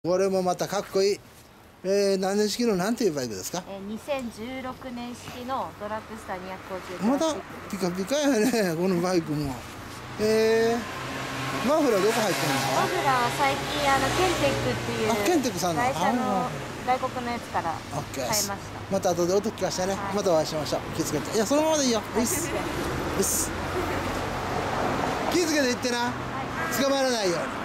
これもまたかっこいい。何年式のなんていうバイクですか ？2016年式のドラッグスター250。 まだピカピカやね、このバイクも。マフラーどこ入ってんの？ マフラーは最近ケンテックっていうケンテックさんの会社の外国のやつから買いました。 また後で音聞かせてね、はい、またお会いしましょう。気をつけて。いや、そのままでいいよ。うっす。うっす。気をつけて行ってな、はい、捕まらないように。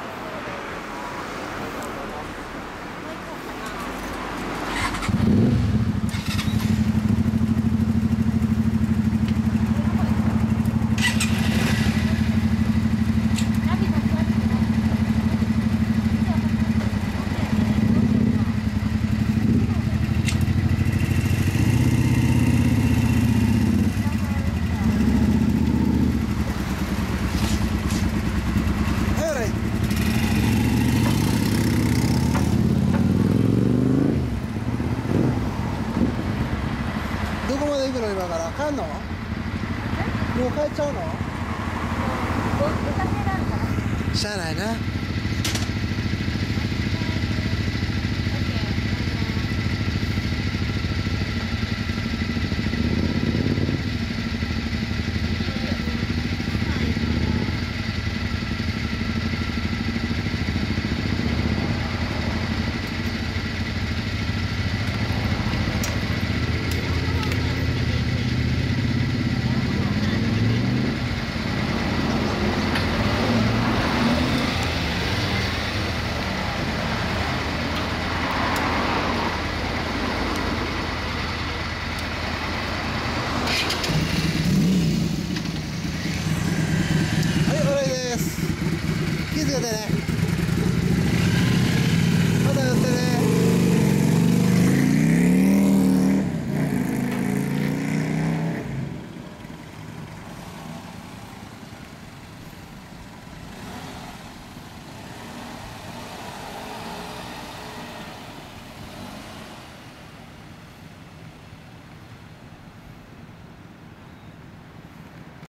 どこまで行くの今から？帰んの？もう帰っちゃうの？しゃあないな。